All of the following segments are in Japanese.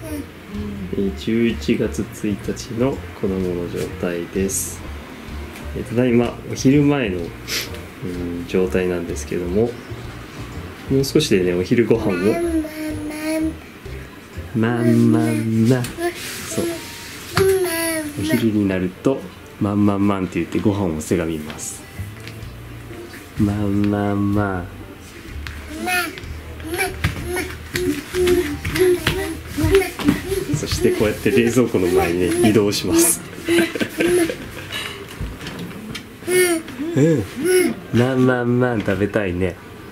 11月1日の子供の状態です。ただいまお昼前の、状態なんですけども、もう少しでねお昼ご飯をそうお昼になるとマンマンマンって言ってご飯をせがみます。マンマンマンそしてこうやって冷蔵庫の前に、ね、移動しますマンマンマン食べたいね。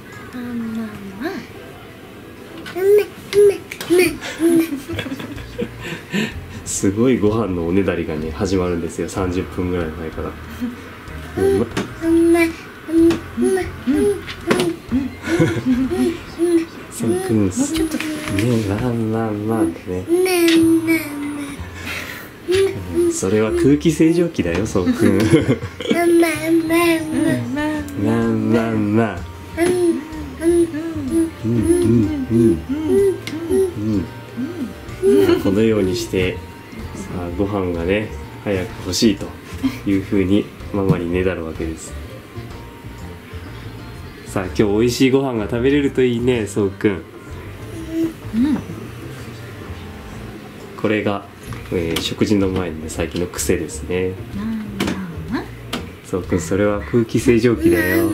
すごいご飯のおねだりがね始まるんですよ。30分ぐらい前からそうくんね、マンマンマンってね、それは空気清浄機だよ、そうくんマンマンマンこのようにしてさあご飯がね早く欲しいというふうにママにねだるわけです。さあ今日美味しいご飯が食べれるといいね、そうくん。これが、食事の前にね最近の癖ですね。そうくん、それは空気清浄機だよ。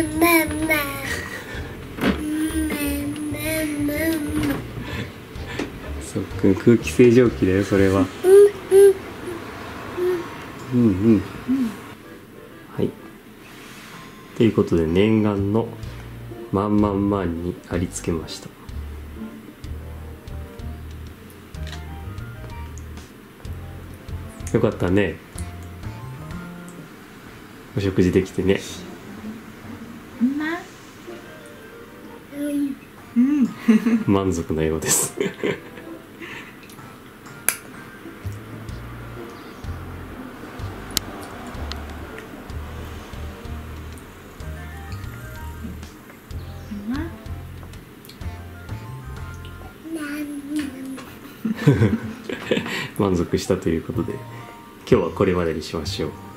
そうくん、空気清浄機だよ、それは。はい。ということで念願のマンマンマンにありつけました。よかったね、お食事できてね。満足なようです満足したということで今日はこれまでにしましょう。